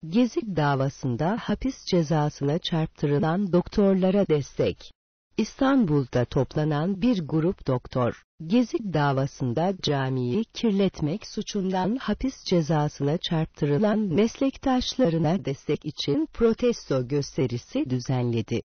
Gezi davasında hapis cezasına çarptırılan doktorlara destek. İstanbul'da toplanan bir grup doktor, Gezi davasında camiyi kirletmek suçundan hapis cezasına çarptırılan meslektaşlarına destek için protesto gösterisi düzenledi.